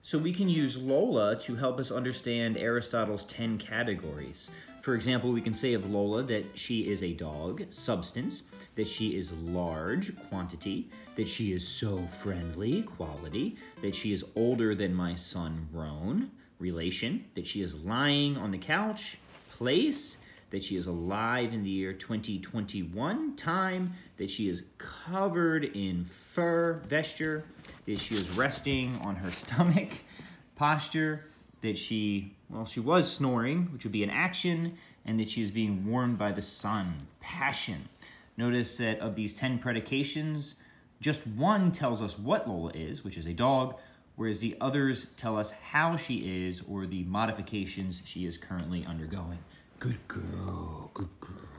So we can use Lola to help us understand Aristotle's 10 categories. For example, we can say of Lola that she is a dog, substance, that she is large, quantity, that she is so friendly, quality, that she is older than my son, Roan, relation, that she is lying on the couch, place, that she is alive in the year 2021, time, that she is covered in fur, vesture, that she is resting on her stomach, posture, that she was snoring, which would be an action, and that she is being warmed by the sun, passion. Notice that of these 10 predications, just one tells us what Lola is, which is a dog, whereas the others tell us how she is or the modifications she is currently undergoing. Good girl, good girl.